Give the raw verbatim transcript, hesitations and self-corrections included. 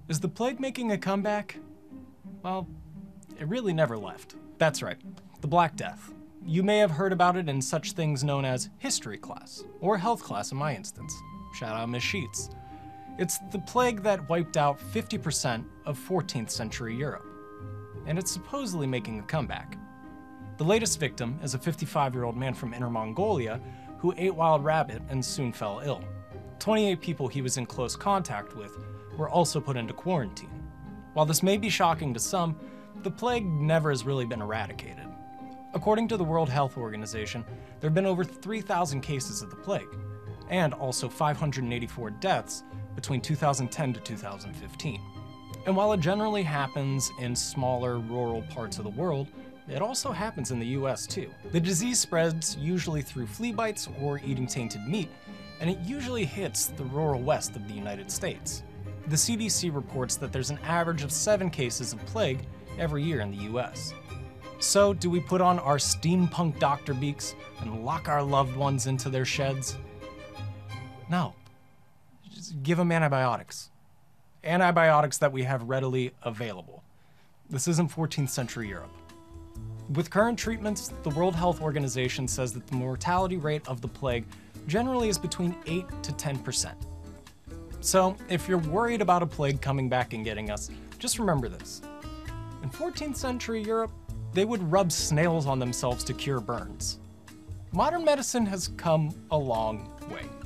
Is the plague making a comeback? Well, it really never left. That's right, the Black Death. You may have heard about it in such things known as history class, or health class in my instance. Shout out Miss Sheets. It's the plague that wiped out fifty percent of fourteenth century Europe, and it's supposedly making a comeback. The latest victim is a fifty-five-year-old man from Inner Mongolia who ate wild rabbit and soon fell ill. twenty-eight people he was in close contact with were also put into quarantine. While this may be shocking to some, the plague never has really been eradicated. According to the World Health Organization, there have been over three thousand cases of the plague, and also five hundred eighty-four deaths between two thousand ten to two thousand fifteen. And while it generally happens in smaller, rural parts of the world, it also happens in the U S too. The disease spreads usually through flea bites or eating tainted meat, and it usually hits the rural west of the United States. The C D C reports that there's an average of seven cases of plague every year in the U S. So, do we put on our steampunk doctor beaks and lock our loved ones into their sheds? No. Just give them antibiotics. Antibiotics that we have readily available. This isn't fourteenth century Europe. With current treatments, the World Health Organization says that the mortality rate of the plague generally is between eight to ten percent. So, if you're worried about a plague coming back and getting us, just remember this. In fourteenth century Europe, they would rub snails on themselves to cure burns. Modern medicine has come a long way.